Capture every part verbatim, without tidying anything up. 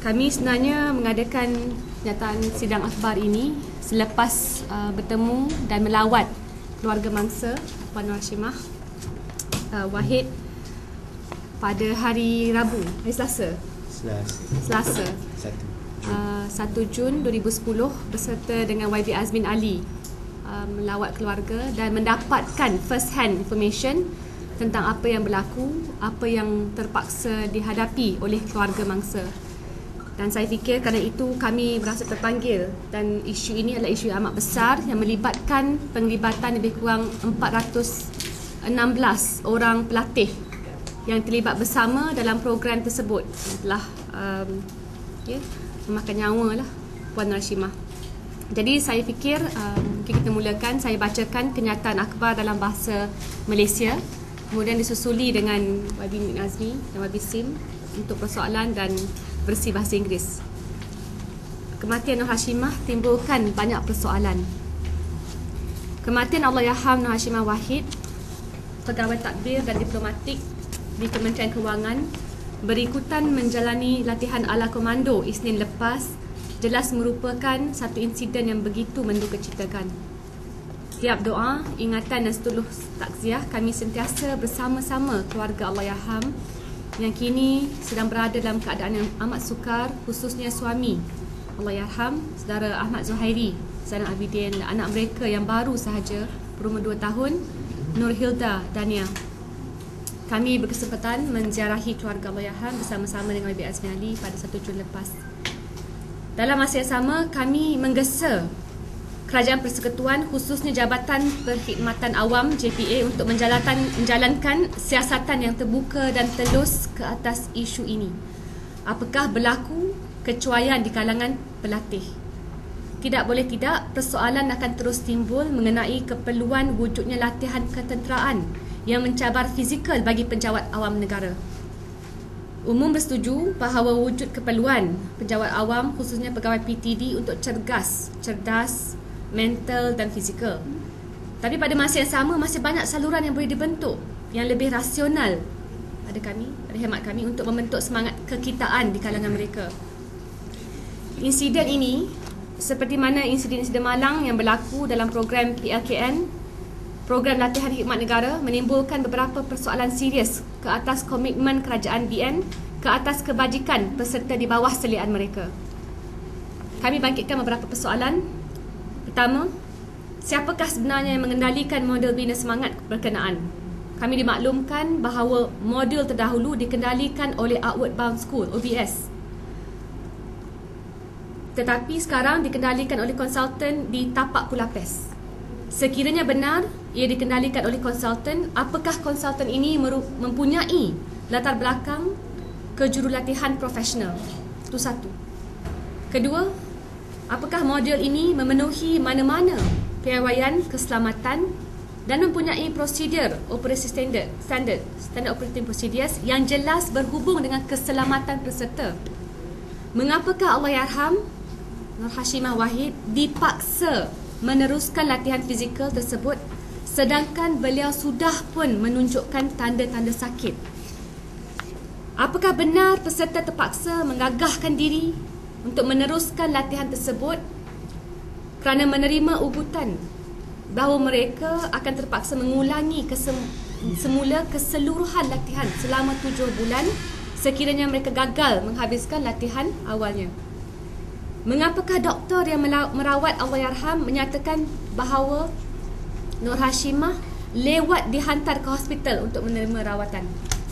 Kami sebenarnya mengadakan kenyataan sidang akhbar ini selepas uh, bertemu dan melawat keluarga mangsa Puan Nur Hashimah uh, Wahid pada hari Rabu, hari Selasa. Selasa. Selasa. satu Jun dua ribu sepuluh beserta dengan Y B Azmin Ali uh, melawat keluarga dan mendapatkan first hand information tentang apa yang berlaku, apa yang terpaksa dihadapi oleh keluarga mangsa. Dan saya fikir kerana itu kami berasa terpanggil, dan isu ini adalah isu yang amat besar yang melibatkan penglibatan lebih kurang empat ratus enam belas orang pelatih yang terlibat bersama dalam program tersebut yang telah um, yeah, memakan nyawa lah Puan Nur Hashimah. Jadi saya fikir um, mungkin kita mulakan, saya bacakan kenyataan akhbar dalam bahasa Malaysia, kemudian disusuli dengan Y B Azmi dan Y B Sim untuk persoalan dan versi bahasa Inggeris. Kematian Nur Hashimah timbulkan banyak persoalan. Kematian Allahyarham Nur Hashimah Wahid, pegawai tadbir dan diplomatik di Kementerian Kewangan, berikutan menjalani latihan ala komando Isnin lepas, jelas merupakan satu insiden yang begitu mendukacitakan. Tiap doa, ingatan dan setuluh takziah kami sentiasa bersama-sama keluarga Allahyarham yang kini sedang berada dalam keadaan yang amat sukar, khususnya suami Allahyarham, saudara Ahmad Zuhairi Zainal Abidin, dan anak mereka yang baru sahaja berumur dua tahun, Nur Hilda Dania. Kami berkesempatan menziarahi keluarga Allahyarham bersama-sama dengan Y B Azmi Ali pada satu Jun lepas. Dalam masa yang sama, kami menggesa Kerajaan Persekutuan, khususnya Jabatan Perkhidmatan Awam J P A, untuk menjalankan, menjalankan siasatan yang terbuka dan telus ke atas isu ini. Apakah berlaku kecuaian di kalangan pelatih? Tidak boleh tidak, persoalan akan terus timbul mengenai keperluan wujudnya latihan ketenteraan yang mencabar fizikal bagi penjawat awam negara. Umum bersetuju bahawa wujud keperluan penjawat awam, khususnya pegawai P T D, untuk cergas, cerdas, mental dan fizikal. Tapi pada masa yang sama, masih banyak saluran yang boleh dibentuk yang lebih rasional pada kami, pada hemat kami, untuk membentuk semangat kekitaan di kalangan mereka. Insiden ini, seperti mana insiden-insiden malang yang berlaku dalam program P L K N, Program Latihan Khidmat Negara, menimbulkan beberapa persoalan serius ke atas komitmen kerajaan B N, ke atas kebajikan peserta di bawah selian mereka. Kami bangkitkan beberapa persoalan. Pertama, siapakah sebenarnya yang mengendalikan modul bina semangat berkenaan? Kami dimaklumkan bahawa modul terdahulu dikendalikan oleh Outward Bound School, O B S. Tetapi sekarang dikendalikan oleh konsultan di Tapak Kulapes. Sekiranya benar ia dikendalikan oleh konsultan, apakah konsultan ini mempunyai latar belakang kejurulatihan profesional? Itu satu. Kedua, apakah modul ini memenuhi mana-mana piawaian keselamatan dan mempunyai prosedur operasi standard, standard, standard operating procedures yang jelas berhubung dengan keselamatan peserta? Mengapakah Allahyarham Nur Hashimah Wahid dipaksa meneruskan latihan fizikal tersebut sedangkan beliau sudah pun menunjukkan tanda-tanda sakit? Apakah benar peserta terpaksa menggagahkan diri untuk meneruskan latihan tersebut kerana menerima ugutan bahawa mereka akan terpaksa mengulangi kesem- semula keseluruhan latihan selama tujuh bulan sekiranya mereka gagal menghabiskan latihan awalnya? Mengapakah doktor yang merawat Allahyarham menyatakan bahawa Nur Hashimah lewat dihantar ke hospital untuk menerima rawatan?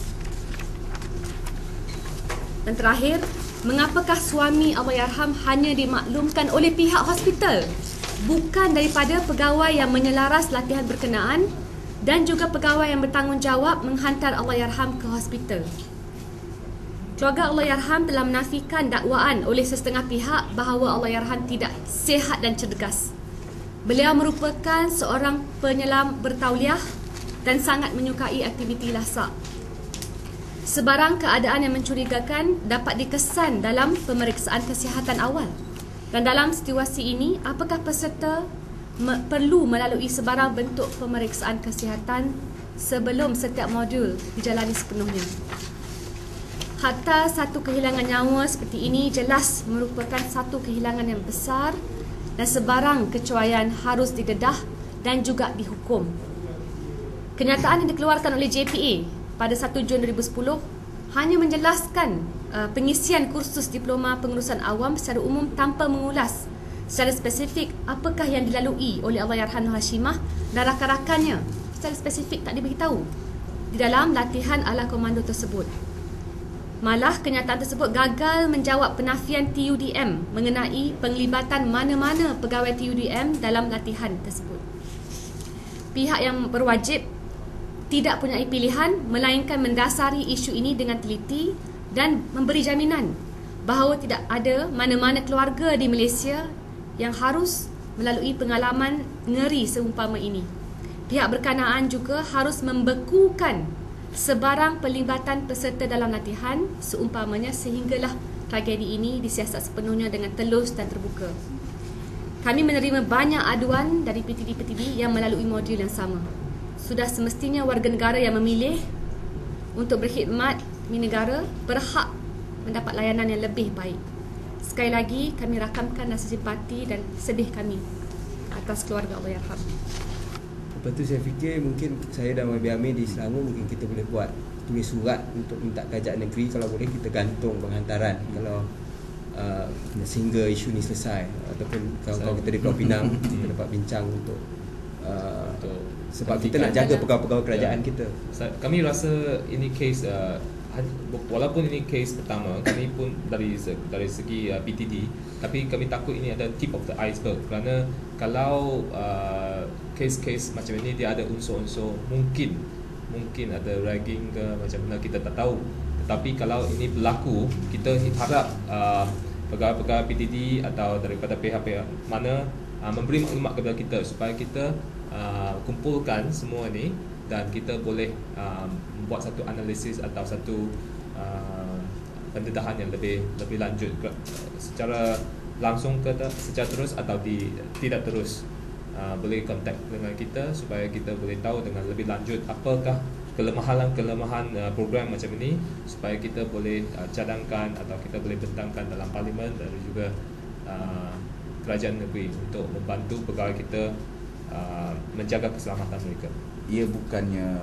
Dan terakhir, mengapakah suami Allahyarham hanya dimaklumkan oleh pihak hospital, bukan daripada pegawai yang menyelaras latihan berkenaan dan juga pegawai yang bertanggungjawab menghantar Allahyarham ke hospital? Keluarga Allahyarham telah menafikan dakwaan oleh sesetengah pihak bahawa Allahyarham tidak sihat dan cergas. Beliau merupakan seorang penyelam bertauliah dan sangat menyukai aktiviti lasak. Sebarang keadaan yang mencurigakan dapat dikesan dalam pemeriksaan kesihatan awal. Dan dalam situasi ini, apakah peserta me- perlu melalui sebarang bentuk pemeriksaan kesihatan sebelum setiap modul dijalani sepenuhnya? Hatta satu kehilangan nyawa seperti ini jelas merupakan satu kehilangan yang besar dan sebarang kecuaian harus didedah dan juga dihukum. Kenyataan yang dikeluarkan oleh J P A pada satu Jun dua ribu sepuluh hanya menjelaskan uh, pengisian kursus diploma pengurusan awam secara umum tanpa mengulas secara spesifik apakah yang dilalui oleh Allahyarham Nur Hashimah dan rakan-rakannya. Secara spesifik tak diberitahu di dalam latihan ala komando tersebut. Malah kenyataan tersebut gagal menjawab penafian T U D M mengenai penglibatan mana-mana pegawai T U D M dalam latihan tersebut. Pihak yang berwajib tidak punya pilihan melainkan mendasari isu ini dengan teliti dan memberi jaminan bahawa tidak ada mana-mana keluarga di Malaysia yang harus melalui pengalaman ngeri seumpama ini. Pihak berkenaan juga harus membekukan sebarang pelibatan peserta dalam latihan seumpamanya sehinggalah tragedi ini disiasat sepenuhnya dengan telus dan terbuka. Kami menerima banyak aduan dari P T D-P T D yang melalui modul yang sama. Sudah semestinya warga negara yang memilih untuk berkhidmat di negara berhak mendapat layanan yang lebih baik. Sekali lagi kami rakamkan rasa simpati dan sedih kami atas keluarga Allahyarham. Lepas tu saya fikir mungkin saya dan Y B Amir di Selangor mungkin kita boleh buat tulis surat untuk minta kerajaan negeri, kalau boleh kita gantung penghantaran kalau uh, sehingga isu ni selesai, ataupun kawan-kawan kita di Pulau Pinang kita dapat bincang untuk uh, sebab kita nak jaga pegawai-pegawai kerajaan ya. kita. Kami rasa ini kes uh, walaupun ini kes pertama, kami pun dari dari segi uh, P T D, tapi kami takut ini ada tip of the iceberg, kerana kalau uh, kes-kes macam ini dia ada unsur-unsur mungkin mungkin ada ragging ke macam mana kita tak tahu. Tetapi kalau ini berlaku, kita harap uh, pegawai-pegawai P T D atau daripada pihak-pihak mana uh, memberi maklumat kepada kita supaya kita Uh, kumpulkan semua ni dan kita boleh uh, buat satu analisis atau satu uh, pendedahan yang lebih lebih lanjut ke, secara langsung ke secara terus atau di, tidak terus. Uh, boleh kontak dengan kita supaya kita boleh tahu dengan lebih lanjut apakah kelemahan-kelemahan uh, program macam ini, supaya kita boleh uh, cadangkan atau kita boleh bentangkan dalam parlimen dan juga uh, kerajaan negeri untuk membantu pegawai kita Uh, menjaga keselamatan mereka. Ia bukannya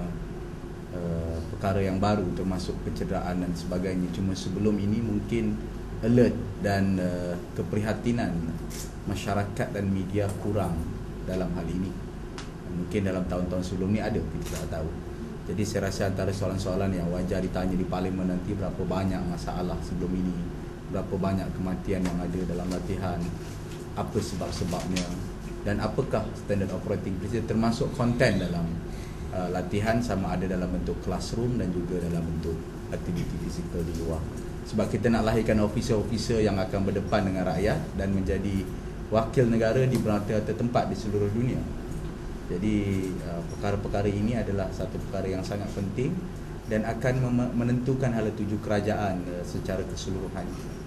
uh, perkara yang baru termasuk kecederaan dan sebagainya. Cuma sebelum ini mungkin alert dan uh, keprihatinan masyarakat dan media kurang dalam hal ini. Mungkin dalam tahun-tahun sebelum ni ada, kita tak tahu. Jadi saya rasa antara soalan-soalan yang wajar ditanya di parlimen nanti, berapa banyak masalah sebelum ini, berapa banyak kematian yang ada dalam latihan, apa sebab-sebabnya, dan apakah standard operating procedure, termasuk konten dalam uh, latihan, sama ada dalam bentuk classroom dan juga dalam bentuk aktiviti fizikal di luar. Sebab kita nak lahirkan officer-officer yang akan berdepan dengan rakyat dan menjadi wakil negara di bermata-mata tempat di seluruh dunia. Jadi uh, perkara-perkara ini adalah satu perkara yang sangat penting dan akan menentukan hala tuju kerajaan uh, secara keseluruhan.